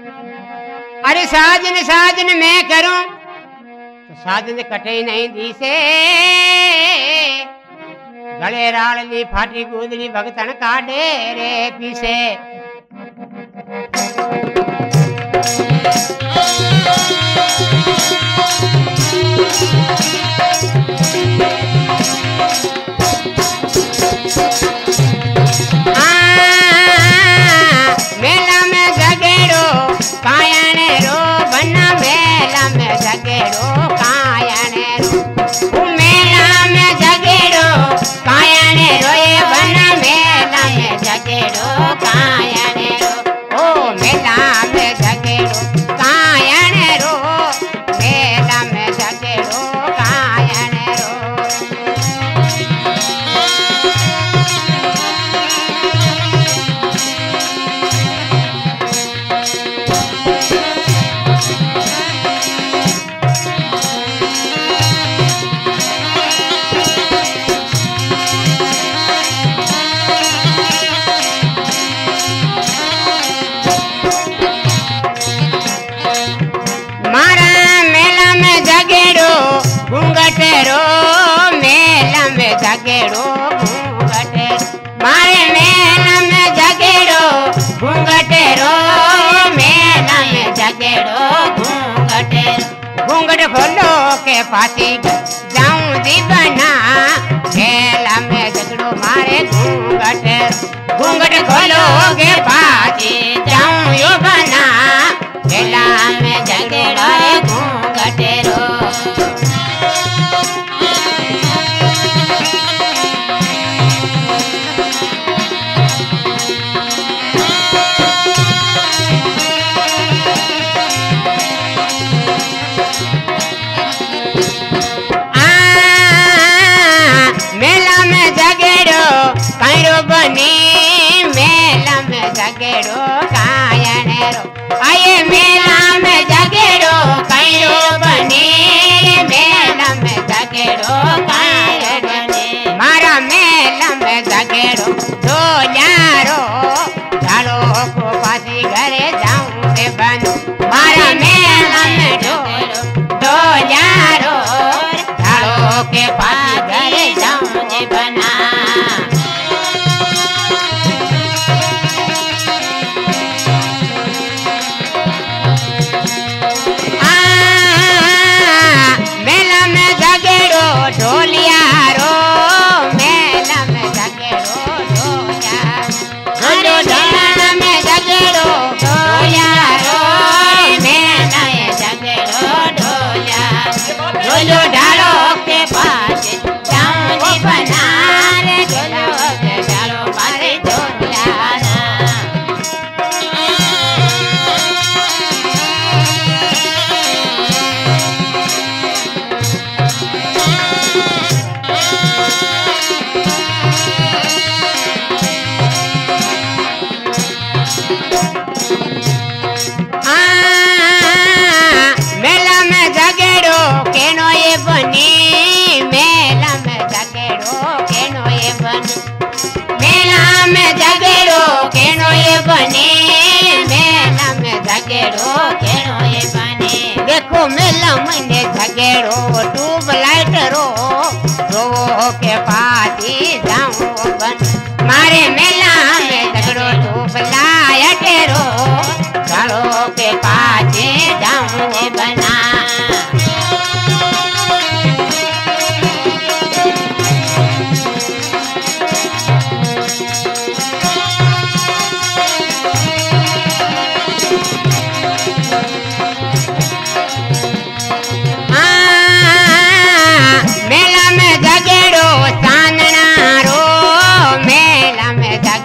अरे साजन साजन मैं करूं तो साजन कटे नहीं दिसे, गले राड़ली फाटी गुदली भगतन काटे रे पीसे। मेला में जगेड़ो कायण रो बना, मेला में जगेड़ो कायण रो, मेला में जगेड़ो कायण रो ये बना, मेला में जगेड़ो कायण रो, ओ मेला में जगेड़ो कायण रो, मेला में जगेड़ो कायण रो। घूंघटेरो मेला में जगेड़ो घूंघटेरो, मारे मेला में जगेड़ो घूंघटेरो, मेला में जगेड़ो घूंघटेरो, घूंघट खोलो के पासी जाऊं दी बना, मेला में जगड़ो मारे घूंघटेरो, घूंघट खोलो के पासी जाऊं यो बना, मेला में जगड़ो घूंघटेरो। मेला में जगेड़ो कायण रो, आये मेला में जगेड़ो कायरो बने, मेला में जगेड़ो कायण बने, मारा मेला में जगेड़ो दो यारो, चालो को पासी घरे जाऊं रे बन, मारा मेला में जगेड़ो दो यारो, चालो के पासी घरे जाऊं रे बना। ढोलिया रो मेला में जगेड़ो ढोलिया, मेला में जगेड़ो ढोलिया रो, मेला में जगेड़ो ढोलिया, ढोलो डालो के पास जाऊं जी बना रे, ढोलो के डालो मारे ढोलिया ना। मेला में जगेड़ो केनो ये बनी, मेला में जगेड़ो केनो ये बनी, मेला में जगेड़ो केनो ये बनी, मेला में जगेड़ो केनो ये बनी। देखो मेला में जगेड़ो ट्यूबलाइट रो, रो के पाती जाऊं बन, मारे मेला में जगड़ो ट्यूबलाइट रो, चालो के पाते जाऊं बना। मेला में जगेड़ो चांदना रो, मेला में जगेड़ो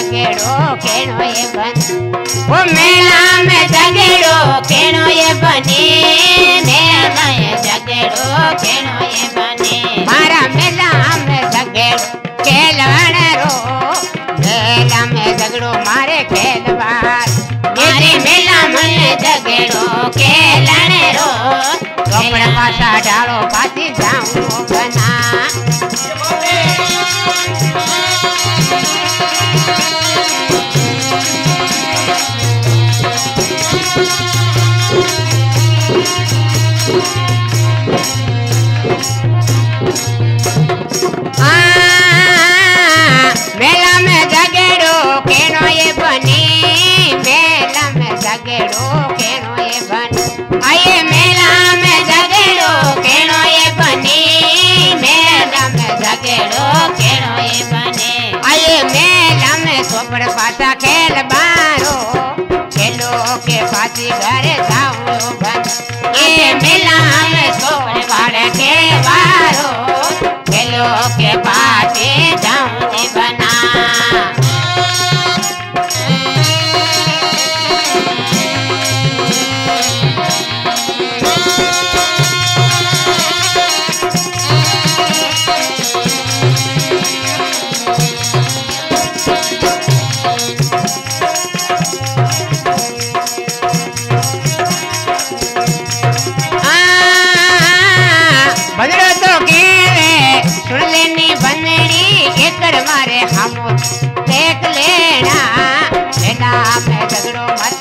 झगड़ो केनो ये बन वो मेला में झगड़ो केनो ये बने मेला में झगड़ो केनो ये बने मारा मेला में झगड़ो खेलवान रो मेला में झगड़ो मारे खेलवान मारे मेला में झगड़ो खेलन रो कपड़ा पासा डालो पाती जाऊं बना मेला में झगड़ो केनो ये बनी मेला में झगड़ो केनो ये बनी आये मेला में झगड़ो केनो ये बनी मेला में झगड़ो केनो ये बनी आये मेला में सोपड़ पासा खेल बारो खेलो के पासी घर जाऊं बन ये मेला में सोपड़ पाड़ के बारो खेलो के पासी जाऊं बना बंदरो तो केवे सुन लेनी बंदड़ी एकड़ मारे हम देख लेना मेला में झगड़ो मत